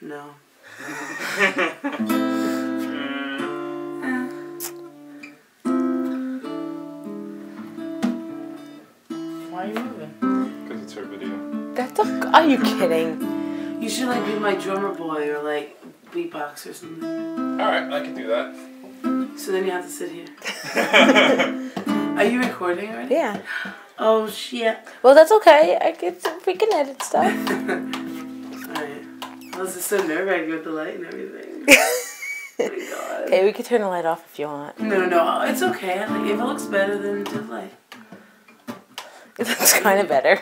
No. Why are you moving? Because it's her video. Are you kidding? You should like be my drummer boy or like beatbox or something. Alright, I can do that. So then you have to sit here. Are you recording already? Yeah. Oh shit. Well, that's okay. We can edit stuff. Alright. I was just so nerve-wracking with the light and everything. Oh my god. Okay, we could turn the light off if you want. No, it's okay. Like, if it looks better than the light. It looks kind of better.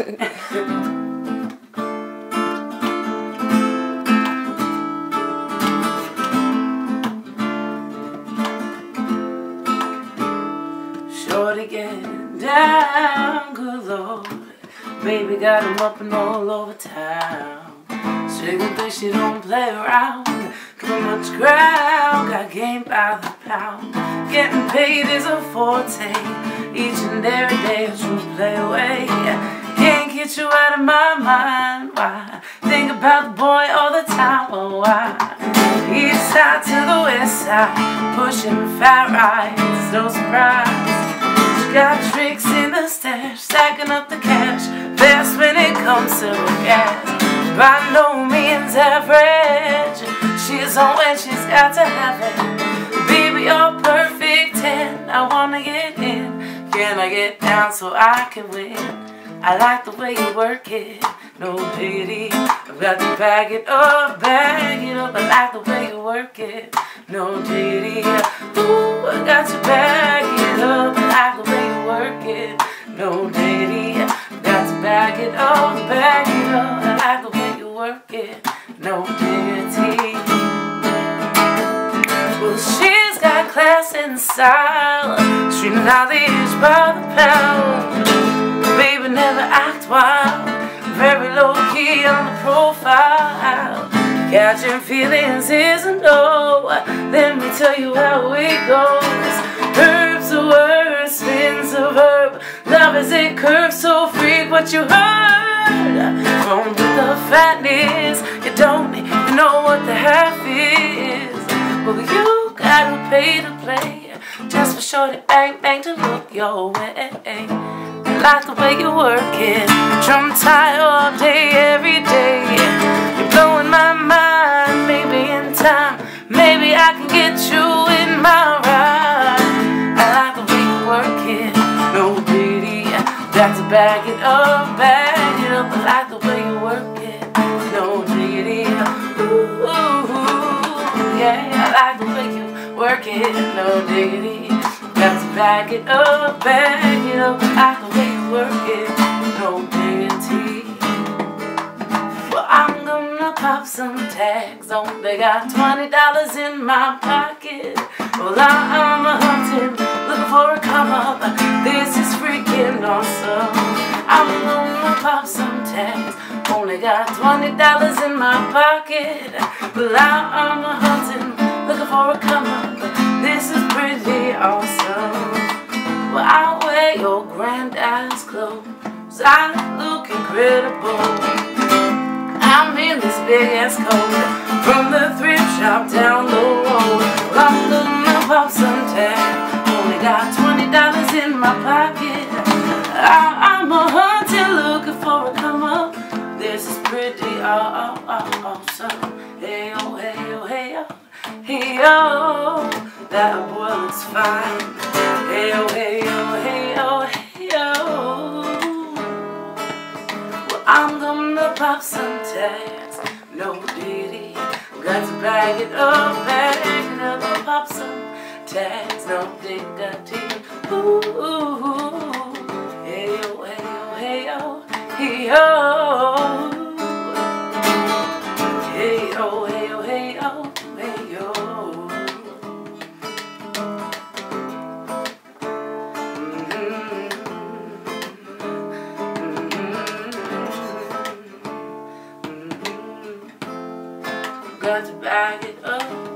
Shorty get down, good lord. Baby got him up and all over town. She can think she don't play around. Cover much ground, got game by the pound. Getting paid is a forte. Each and every day a true play away. Can't get you out of my mind. Why? Think about the boy all the time. Oh, why? East side to the west side, pushing fat rides, it's no surprise. She got tricks in the stash, stacking up the cash, fast when it comes to the gas. By no means average, she's on when she's got to have it. Baby, you're perfect 10, I wanna get in. Can I get down so I can win? I like the way you work it, no pity. I've got to bag it up, I like the way you work it, no pity. Ooh, I got to bag it up, I like the way you work it, no pity. I've got to bag it up, I like the way you work it, no pity. Well, she's got class and style, street knowledge by the pound. Baby never act wild, very low key on the profile. Catching feelings is a no. Let me tell you how it goes. Herbs are words, spins a verb. Love is a curve, so freak what you heard. From with the fatness, you don't even know what the half is. Well, you gotta pay to play, just for shorty bang bang to look your way. Like the way you work it, drum tie all day, every day. You're blowing my mind, maybe in time, maybe I can get you in my ride. I like the way you work it, no pity. Got to bag it up, I like the way you work it, no pity. Ooh, yeah, I like the way you work it, no diggity. Got to bag it up, I like the way you work it, no diggity. Well, I'm gonna pop some tags on. They got $20 in my pocket. Well, I'm a hunting, looking for a come up. This is freaking awesome. I'm gonna pop some tags. Only got $20 in my pocket. Well, I'm a hunting, looking for a come up. This is pretty awesome. Well, I'll wear your granddad's clothes. I look incredible. I'm in this big ass coat from the thrift shop down the road. Well, I'm gonna pop some tags. Only got $20 in my pocket. I'm a hunter looking for a come up. This is pretty awesome. Hey oh, hey oh, hey oh, hey oh. That boy looks fine. Hey oh, hey oh, hey oh, hey oh. Well, I'm gonna pop some tags, no ditty. Got to bag it up, I'll pop some tags, no diggity. Ooh, hey oh, hey oh, hey oh, hey oh. Hey oh, hey oh, hey oh, hey oh. Got to bag it up.